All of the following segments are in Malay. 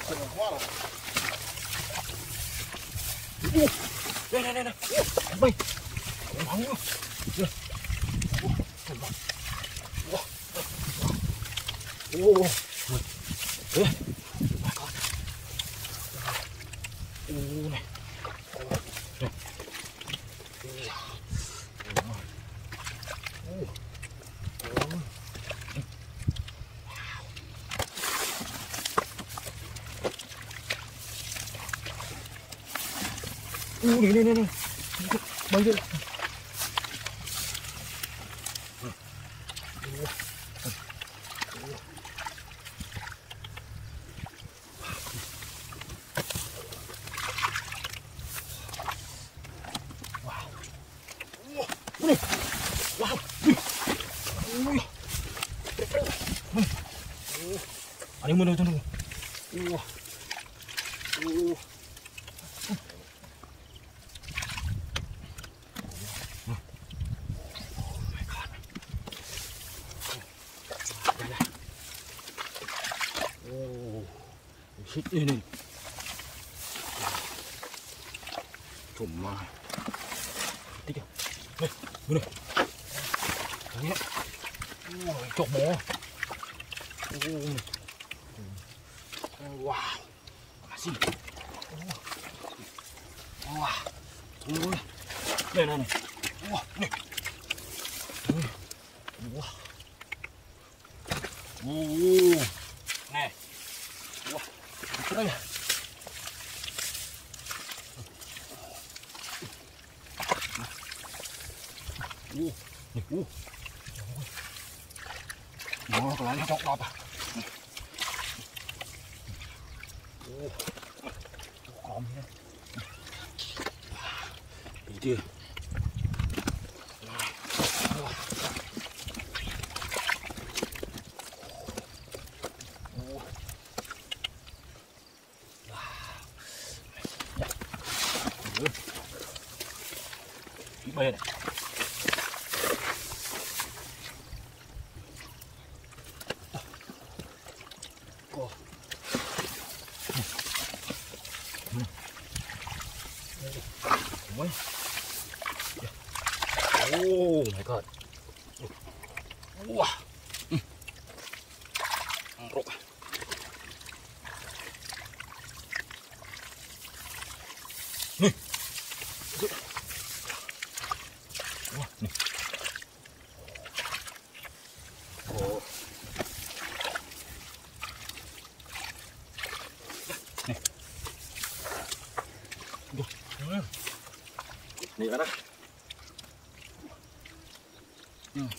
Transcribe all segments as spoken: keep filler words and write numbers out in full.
quá rồi. Đây đây đây đây. Mày. Bóng quá. Chưa. Ô. Ê. My God. Ô này. Này. Ô này này này này. Bay đi. Ada mana tu tu? Wah. Oh. Oh my God. Oh. Shit ini. Cuma. Tiga. Eh, mana? Ini. Oh, cok mo. Oh. Wow, masih. Wah, tunggu. Nih, nih, nih. Wah, nih. Wah. Uh, nih. Wah, keren ya. Uh, nih, uh. Mau kalian cok apa? Oh, còn nha. Đi chưa? Đi bê này. Oh my God. Wah. Empuk. Nih. Wah, nih. Oh. Nih. Duh. Nih ada. Hmm.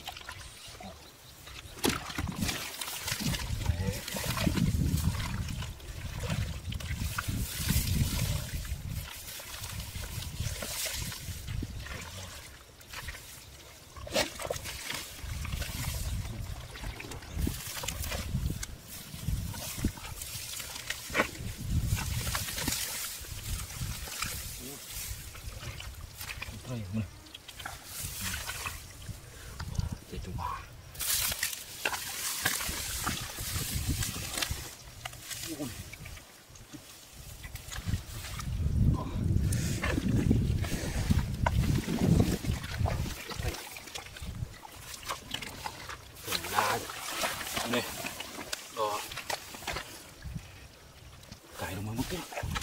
Đây, mana? Kita cuba. Này, đó, cài đồng mới mất kia.